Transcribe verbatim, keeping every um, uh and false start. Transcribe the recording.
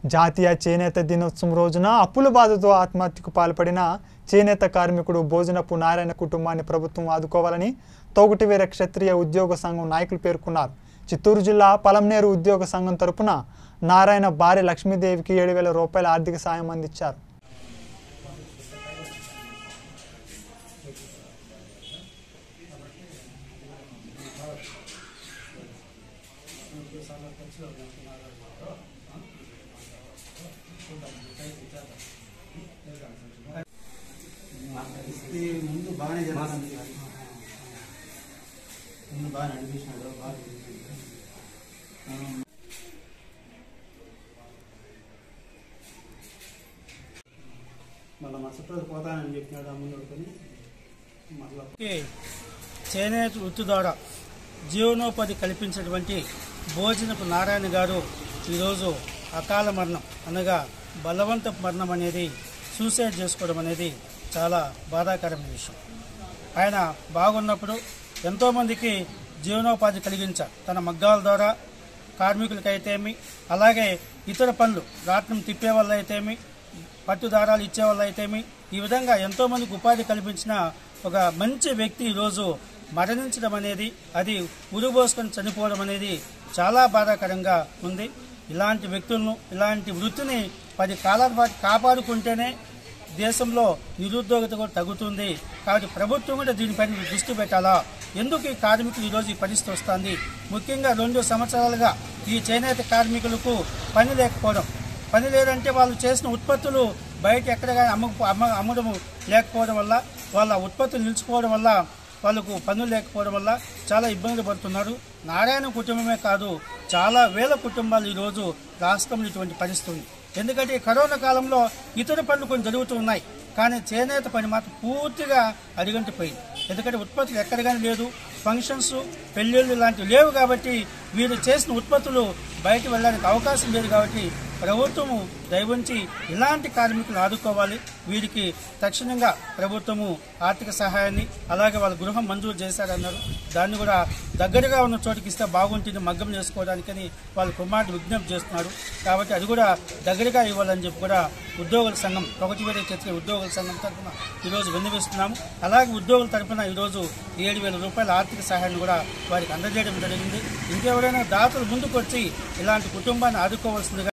జాతీయ చేనేత దినోత్సవం రోజున అప్పుల బాధతో ఆత్మహత్యకు పాల్పడిన చేనేత కార్మికుడు భోజనపు నారాయణ కుటుంబాన్ని ప్రభుత్వం ఆదుకోవాలని తోగుటివేర క్షత్రియ ఉద్యోగ సంఘం నాయకులు పేర్కొన్నారు. చిత్తూరు జిల్లా పలంనేరు ఉద్యోగ సంఘం తరపున నారాయణ భార్య లక్ష్మీదేవికి ఏడు వేల రూపాయల ఆర్థిక సాయం అందించారు. ముందు బాగానే జరుగుతుంది, ముందు బాగా నడిపించినాడు, బాగా మళ్ళీ మరుసటి రోజు పోతానని చెప్పినాడు. అమ్ముకొని మళ్ళీ చేనేత వృత్తి ద్వారా జీవనోపాధి కల్పించినటువంటి భోజనపు నారాయణ గారు ఈరోజు అకాల మరణం అనగా బలవంత మరణం అనేది సూసైడ్ చేసుకోవడం అనేది చాలా బాధాకరమైన విషయం. ఆయన బాగున్నప్పుడు ఎంతోమందికి జీవనోపాధి కలిగించ తన మగ్గాల ద్వారా కార్మికులకైతేమి, అలాగే ఇతర పనులు రాట్నం తిప్పే వల్ల అయితేమి, పట్టుదారాలు ఇచ్చే వల్ల అయితేమి, ఈ విధంగా ఎంతోమందికి ఉపాధి కల్పించిన ఒక మంచి వ్యక్తి ఈరోజు మరణించడం అనేది, అది ఉరుబోసుకొని చనిపోవడం అనేది చాలా బాధాకరంగా ఉంది. ఇలాంటి వ్యక్తులను, ఇలాంటి వృత్తిని పది కాలాల పాటు కాపాడుకుంటేనే దేశంలో నిరుద్యోగత కూడా తగ్గుతుంది. కాబట్టి ప్రభుత్వం కూడా దీనిపైన దృష్టి పెట్టాలా. ఎందుకు ఈ కార్మికులు ఈరోజు ఈ పరిస్థితి వస్తుంది? ముఖ్యంగా రెండు సంవత్సరాలుగా ఈ చేనేత కార్మికులకు పని లేకపోవడం, పని లేదంటే వాళ్ళు చేసిన ఉత్పత్తులు బయట ఎక్కడ కానీ అమ్మ అమ్మ అమ్మడం లేకపోవడం వల్ల, వాళ్ళ ఉత్పత్తులు నిలిచిపోవడం వల్ల, వాళ్ళకు పనులు లేకపోవడం వల్ల చాలా ఇబ్బందులు పడుతున్నారు. నారాయణ కుటుంబమే కాదు, చాలా వేల కుటుంబాలు ఈరోజు రాష్ట్రంలో ఇటువంటి పరిస్థితి ఉంది. ఎందుకంటే కరోనా కాలంలో ఇతర పనులు కొన్ని జరుగుతూ ఉన్నాయి, కానీ చేనేత పని మాత్రం పూర్తిగా అడిగంటిపోయింది. ఎందుకంటే ఉత్పత్తులు ఎక్కడ కానీ లేదు, ఫంక్షన్స్, పెళ్ళిళ్ళు లాంటివి లేవు. కాబట్టి వీరు చేసిన ఉత్పత్తులు బయట వెళ్ళడానికి అవకాశం లేదు. కాబట్టి ప్రభుత్వము దయవుంచి ఇలాంటి కార్మికులను ఆదుకోవాలి. వీరికి తక్షణంగా ప్రభుత్వము ఆర్థిక సహాయాన్ని, అలాగే వాళ్ళ గృహం మంజూరు చేశారన్నారు, దాన్ని కూడా దగ్గరగా ఉన్న చోటుకి ఇస్తే బాగుంటుంది మగ్గం చేసుకోవడానికని వాళ్ళ కుమారుడు విజ్ఞప్తి చేస్తున్నారు. కాబట్టి అది కూడా దగ్గరగా ఇవ్వాలని చెప్పి కూడా ఉద్యోగుల సంఘం, తొగటివేర క్షత్రియ ఉద్యోగుల సంఘం తరఫున ఈరోజు విన్నవిస్తున్నాము. అలాగే ఉద్యోగుల తరఫున ఈరోజు ఏడు వేల రూపాయల ఆర్థిక సహాయాన్ని కూడా వారికి అందజేయడం జరిగింది. ఇంకెవరైనా దాతలు ముందుకు వచ్చి ఇలాంటి కుటుంబాన్ని ఆదుకోవాల్సిందిగా